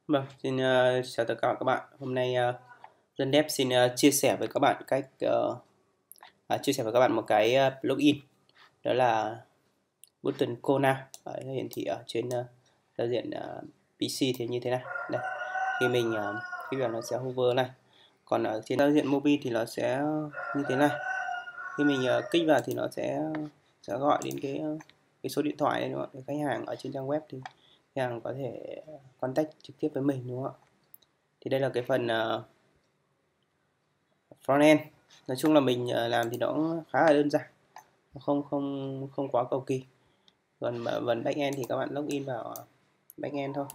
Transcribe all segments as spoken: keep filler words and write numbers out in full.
Vâng, xin uh, chào tất cả các bạn. Hôm nay uh, Dân Dev xin uh, chia sẻ với các bạn cách uh, à, chia sẻ với các bạn một cái uh, plugin, đó là button Kona. Đấy, nó hiển thị ở trên uh, giao diện uh, pê xê thì như thế này. Đây, khi mình uh, khi vào nó sẽ hover này, còn ở trên giao diện mobile thì nó sẽ như thế này. Khi mình uh, kích vào thì nó sẽ sẽ gọi đến cái uh, cái số điện thoại này, đúng không? Cái khách hàng ở trên trang web thì khách hàng có thể contact trực tiếp với mình, đúng không ạ? Thì đây là cái phần uh, frontend. Nói chung là mình uh, làm thì nó khá là đơn giản, không không không quá cầu kỳ. Còn phần backend thì các bạn login vào backend thôi.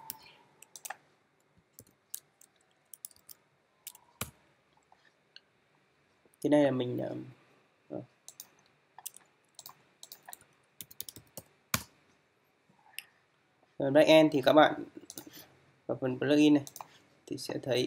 Thế này là mình uh, backend thì các bạn vào phần plugin này thì sẽ thấy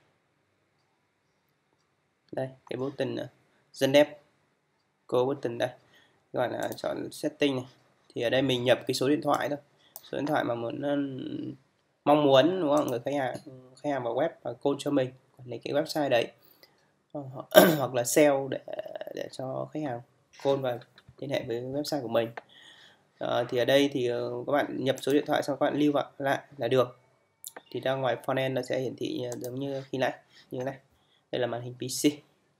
đây cái button uh, Dân Dev Go button đây. Các bạn uh, chọn setting này, thì ở đây mình nhập cái số điện thoại thôi, số điện thoại mà muốn uh, mong muốn, đúng không, người khách hàng khách hàng vào web và call cho mình quản lý cái website đấy, hoặc là sale để để cho khách hàng call và liên hệ với website của mình. À, thì ở đây thì các bạn nhập số điện thoại xong các bạn lưu vào lại là được. Thì ra ngoài frontend nó sẽ hiển thị giống như khi nãy, như thế này. Đây là màn hình pê xê.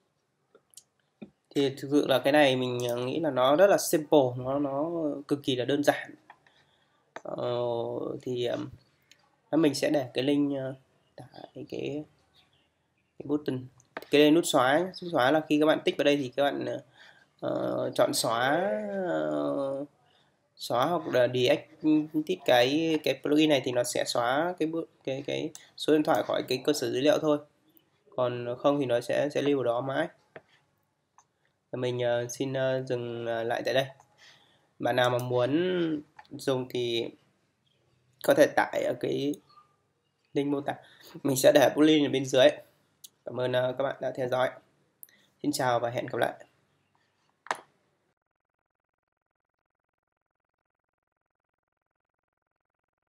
Thì thực sự là cái này mình nghĩ là nó rất là simple, nó nó cực kỳ là đơn giản. Ờ, thì mình sẽ để cái link tải cái cái button, cái đây nút xóa. Nút xóa là khi các bạn tích vào đây thì các bạn uh, chọn xóa uh, xóa hoặc là deactivate cái cái plugin này thì nó sẽ xóa cái cái cái số điện thoại khỏi cái cơ sở dữ liệu thôi, còn không thì nó sẽ sẽ lưu ở đó mãi. Mình uh, xin uh, dừng lại tại đây. Bạn nào mà muốn dùng thì có thể tải ở cái link mô tả, mình sẽ để plugin ở bên dưới. Cảm ơn các bạn đã theo dõi. Xin chào và hẹn gặp lại.